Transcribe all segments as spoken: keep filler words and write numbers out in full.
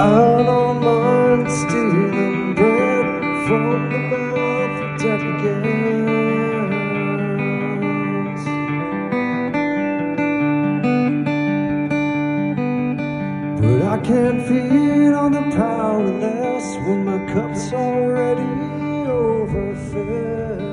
don't mind stealing bread from the mouth of delegate. But I can't feed on the powerless when my cup's already overfilled.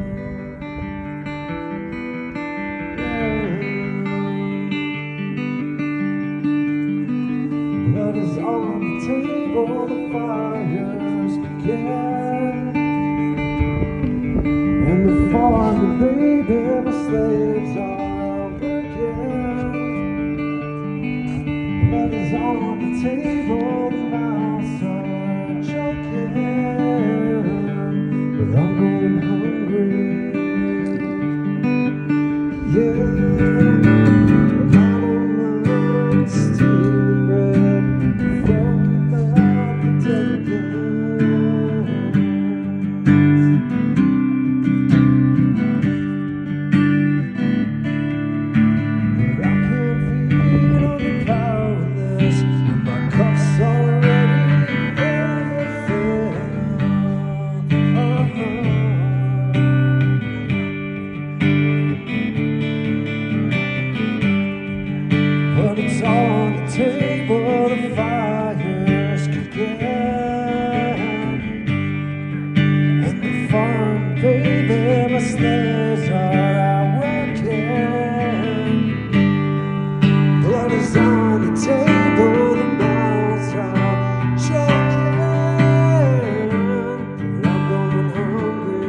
Blood is on the table, the fires begin, and the farm, the baby, my slaves are working. Blood is on the table, the mouths are choking, but I'm going hungry. Yeah. But it's on the table, the fires begin, and the farm, baby, my slaves are out working. Blood is on the table, the mouths are choking, but I'm going hungry.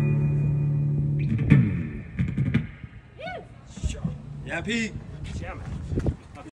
Yeah, Pete. Yeah, man.